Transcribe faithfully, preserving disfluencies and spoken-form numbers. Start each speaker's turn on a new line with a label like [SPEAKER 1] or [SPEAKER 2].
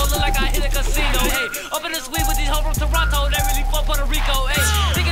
[SPEAKER 1] look like I hit a casino. Hey, up in the suite with these hoes from Toronto, they really fuck Puerto Rico. Hey.